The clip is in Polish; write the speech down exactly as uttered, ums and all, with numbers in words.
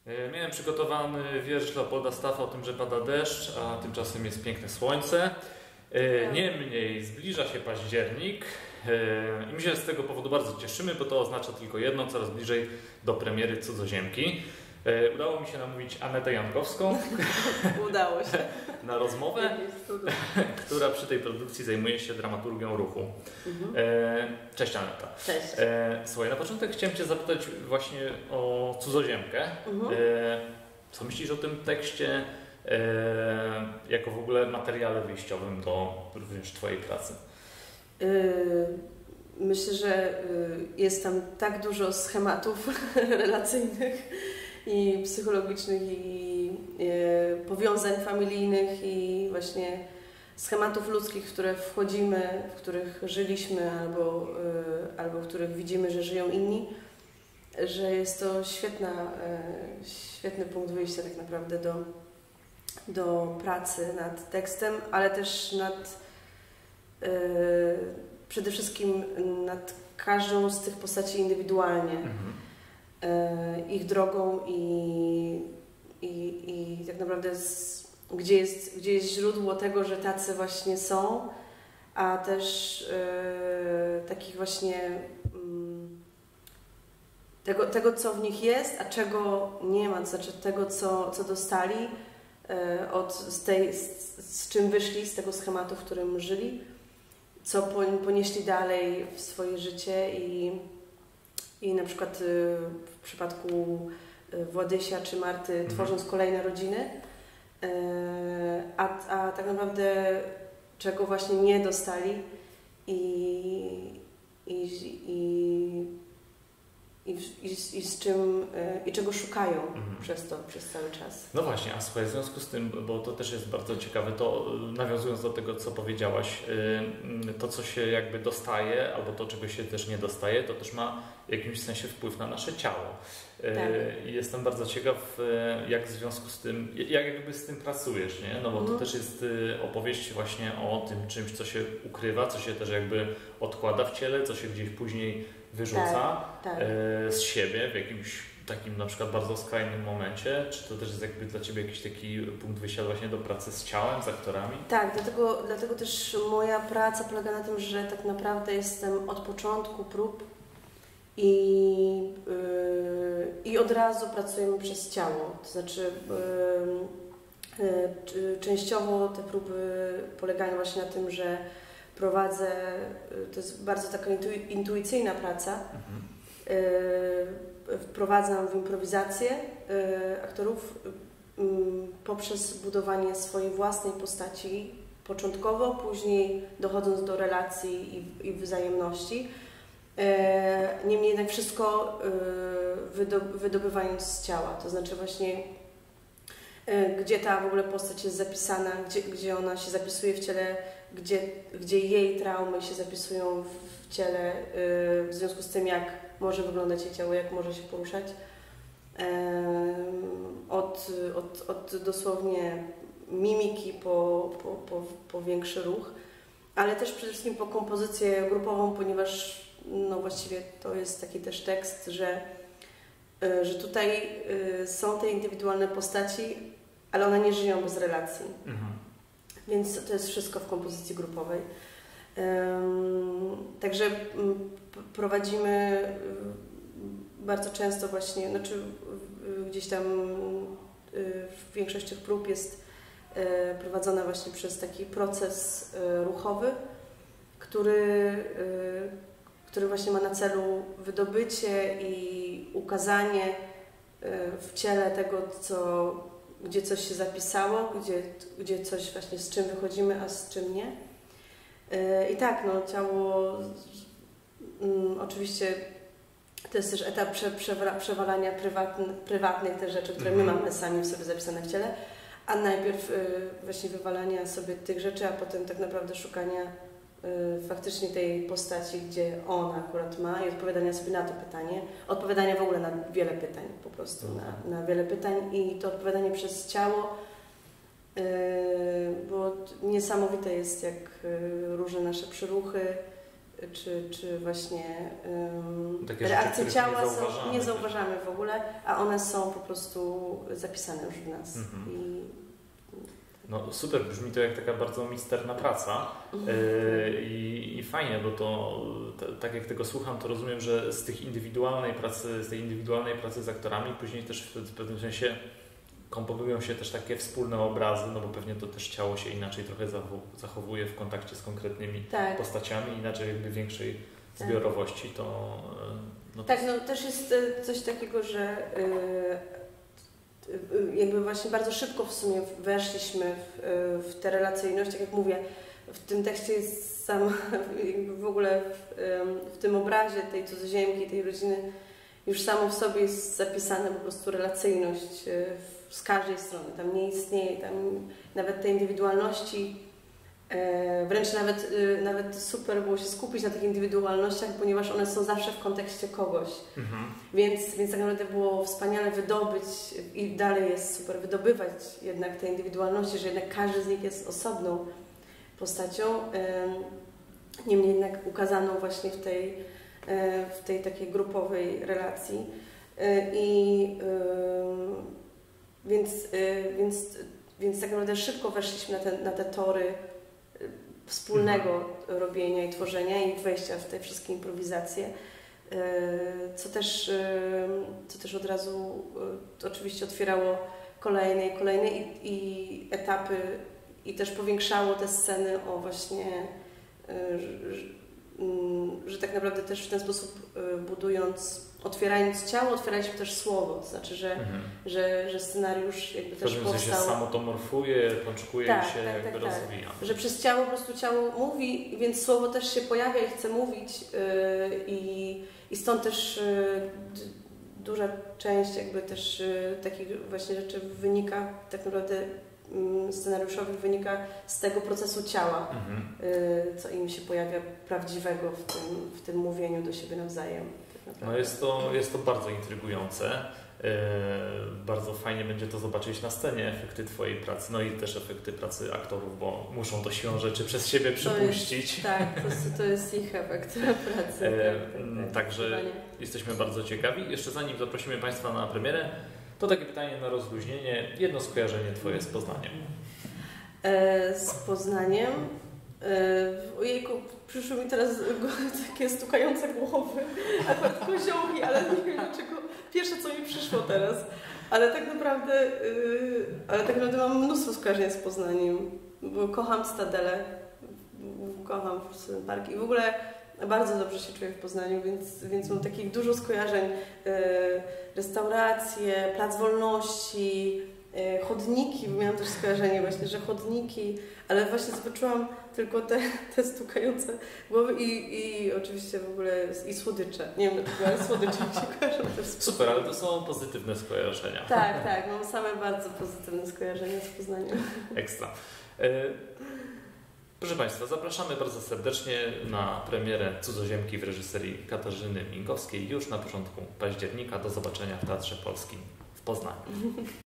Miałem przygotowany wiersz Leopolda Staffa o tym, że pada deszcz, a tymczasem jest piękne słońce. Niemniej zbliża się październik i my się z tego powodu bardzo cieszymy, bo to oznacza tylko jedno, coraz bliżej do premiery Cudzoziemki. Udało mi się namówić Anetę Jankowską Udało się. na rozmowę, która przy tej produkcji zajmuje się dramaturgią ruchu. Mhm. Cześć Aneta. Cześć. Słuchaj, na początek chciałem Cię zapytać właśnie o Cudzoziemkę. Mhm. Co myślisz o tym tekście jako w ogóle materiale wyjściowym do również Twojej pracy? Myślę, że jest tam tak dużo schematów relacyjnych i psychologicznych i powiązań familijnych i właśnie schematów ludzkich, w które wchodzimy, w których żyliśmy albo, albo w których widzimy, że żyją inni, że jest to świetna, świetny punkt wyjścia tak naprawdę do, do pracy nad tekstem, ale też nad przede wszystkim nad każdą z tych postaci indywidualnie. Mhm. Ich drogą i, i, i tak naprawdę z, gdzie, jest, gdzie jest źródło tego, że tacy właśnie są, a też e, takich właśnie mm, tego, tego, co w nich jest, a czego nie ma, to znaczy tego, co, co dostali e, od, z, tej, z, z czym wyszli, z tego schematu, w którym żyli, co ponieśli dalej w swoje życie i I na przykład w przypadku Władysia czy Marty, mhm. tworząc kolejne rodziny, a, a tak naprawdę czego właśnie nie dostali i, i, i, i, i, i z czym, i czego szukają mhm. przez to, przez cały czas. No właśnie, a słuchaj, w związku z tym, bo to też jest bardzo ciekawe, to nawiązując do tego, co powiedziałaś, to, co się jakby dostaje, albo to, czego się też nie dostaje, to też ma w jakimś sensie wpływ na nasze ciało. Tak. I jestem bardzo ciekaw, jak w związku z tym, jak jakby z tym pracujesz, nie? No bo mhm. to też jest opowieść właśnie o tym czymś, co się ukrywa, co się też jakby odkłada w ciele, co się gdzieś później wyrzuca tak, tak. z siebie w jakimś takim na przykład bardzo skrajnym momencie. Czy to też jest jakby dla Ciebie jakiś taki punkt wyjścia właśnie do pracy z ciałem, z aktorami? Tak, dlatego, dlatego też moja praca polega na tym, że tak naprawdę jestem od początku prób i, yy, i od razu pracujemy przez ciało. To znaczy yy, yy, częściowo te próby polegają właśnie na tym, że prowadzę, to jest bardzo taka intuicyjna praca, mhm. wprowadzam w improwizację aktorów poprzez budowanie swojej własnej postaci początkowo, później dochodząc do relacji i, i wzajemności. Niemniej jednak wszystko wydobywając z ciała, to znaczy właśnie gdzie ta w ogóle postać jest zapisana, gdzie, gdzie ona się zapisuje w ciele, gdzie, gdzie jej traumy się zapisują w ciele, w związku z tym, jak może wyglądać jej ciało, jak może się poruszać. Od, od, od dosłownie mimiki po, po, po, po większy ruch, ale też przede wszystkim po kompozycję grupową, ponieważ no właściwie to jest taki też tekst, że, że tutaj są te indywidualne postaci, ale one nie żyją bez relacji. Mhm. Więc to jest wszystko w kompozycji grupowej. Um, także prowadzimy bardzo często właśnie, znaczy gdzieś tam w większości prób jest prowadzona właśnie przez taki proces ruchowy, który, który właśnie ma na celu wydobycie i ukazanie w ciele tego, co, gdzie coś się zapisało, gdzie, gdzie coś właśnie z czym wychodzimy, a z czym nie. I tak, no ciało um, oczywiście to jest też etap prze, przewra, przewalania prywatny, prywatnych też rzeczy, które my mamy sami w sobie zapisane w ciele, a najpierw y, właśnie wywalania sobie tych rzeczy, a potem tak naprawdę szukania y, faktycznie tej postaci, gdzie ona akurat ma i odpowiadania sobie na to pytanie, odpowiadania w ogóle na wiele pytań po prostu, na, na wiele pytań i to odpowiadanie przez ciało, y, bo niesamowite jest, jak y, różne nasze przyruchy czy, czy właśnie um, Takie reakcje rzeczy, ciała nie są, zauważamy. nie zauważamy w ogóle, a one są po prostu zapisane już w nas. Mhm. I... No super, brzmi to jak taka bardzo misterna praca Mhm. yy, i, i fajnie, bo to t, tak jak tego słucham, to rozumiem, że z tych indywidualnej pracy, z tej indywidualnej pracy z aktorami później też w, w pewnym sensie komponują się też takie wspólne obrazy, no bo pewnie to też ciało się inaczej trochę zachowuje w kontakcie z konkretnymi tak. postaciami, inaczej jakby większej zbiorowości, to... No tak, no też jest coś takiego, że yy, jakby właśnie bardzo szybko w sumie weszliśmy w, w tę relacyjność, tak jak mówię, w tym tekście jest sam, jakby w ogóle w, w tym obrazie tej cudzoziemki, tej rodziny już samo w sobie jest zapisane po prostu relacyjność z każdej strony. Tam nie istnieje, tam nawet tej indywidualności, wręcz nawet, nawet super było się skupić na tych indywidualnościach, ponieważ one są zawsze w kontekście kogoś. Mhm. Więc, więc tak naprawdę było wspaniale wydobyć i dalej jest super wydobywać jednak te indywidualności, że jednak każdy z nich jest osobną postacią. Niemniej jednak ukazano właśnie w tej, w tej takiej grupowej relacji. I więc, więc, więc tak naprawdę szybko weszliśmy na te, na te tory wspólnego mhm. robienia i tworzenia i wejścia w te wszystkie improwizacje, co też, co też od razu oczywiście otwierało kolejne i kolejne i, i etapy i też powiększało te sceny o właśnie, że, że tak naprawdę też w ten sposób budując, otwierając ciało, otwieraliśmy też słowo, to znaczy, że, mhm. że, że scenariusz jakby też powstał. W pewnym sensie samo to morfuje, pączkuje tak, i się tak, jakby tak, rozwija. Tak. Że przez ciało po prostu ciało mówi, więc słowo też się pojawia i chce mówić yy, i, i stąd też yy, duża część jakby też yy, takich właśnie rzeczy wynika tak naprawdę yy, scenariuszowych wynika z tego procesu ciała, mhm. yy, co im się pojawia prawdziwego w tym, w tym mówieniu do siebie nawzajem. No jest to, jest to bardzo intrygujące. Yy, bardzo fajnie będzie to zobaczyć na scenie, efekty Twojej pracy, no i też efekty pracy aktorów, bo muszą to siłą rzeczy przez siebie przypuścić. Jest, tak, to jest, to jest ich efekt pracy. Yy, tak, tak, także jesteśmy bardzo ciekawi. Jeszcze zanim zaprosimy Państwa na premierę, to takie pytanie na rozluźnienie. Jedno skojarzenie Twoje z Poznaniem. E, z Poznaniem? Ojejku, przyszły mi teraz takie stukające głowy, akurat koziołki, ale nie wiem dlaczego. Pierwsze co mi przyszło teraz, ale tak naprawdę, yy, ale tak naprawdę mam mnóstwo skojarzeń z Poznaniem, bo kocham Stadelę, kocham park i w ogóle bardzo dobrze się czuję w Poznaniu, więc, więc mam takich dużo skojarzeń, yy, restauracje, Plac Wolności, chodniki, miałam też skojarzenie właśnie, że chodniki, ale właśnie zobaczyłam tylko te, te stukające głowy i, i oczywiście w ogóle i słodycze. Nie wiem, ale słodycze mi się kojarzą też z Super, ale to są pozytywne skojarzenia. Tak, tak, mam same bardzo pozytywne skojarzenia z Poznaniem. Ekstra. Proszę Państwa, zapraszamy bardzo serdecznie na premierę Cudzoziemki w reżyserii Katarzyny Minkowskiej już na początku października. Do zobaczenia w Teatrze Polskim w Poznaniu.